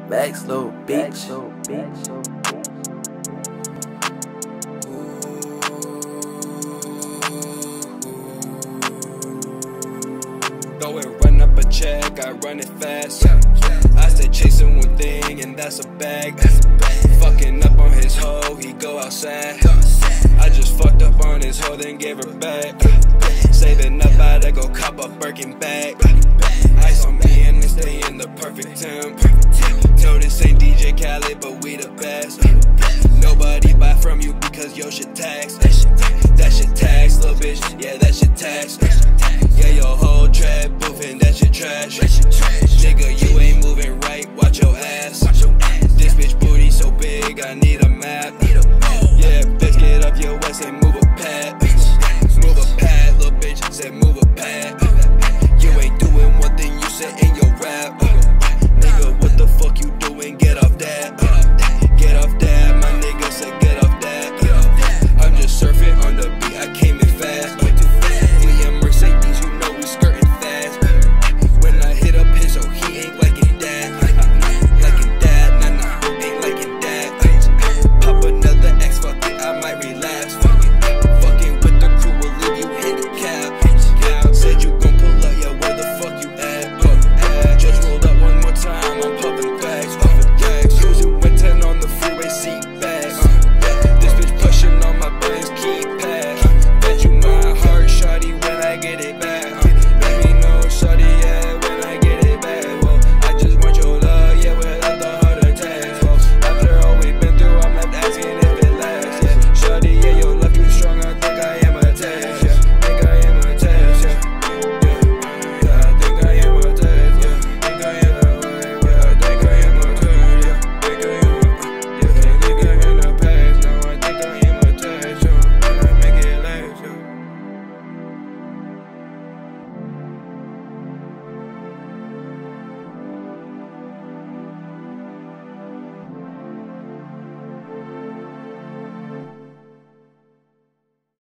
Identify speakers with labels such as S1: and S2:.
S1: Back slow, bitch.
S2: Go and run up a check, I run it fast. I stay chasing one thing, and that's a bag. Fucking up on his hoe, he go outside. I just fucked up on his hoe, then gave her back. Saving up, I to go cop a Birkin bag. Ice on me and then stay in the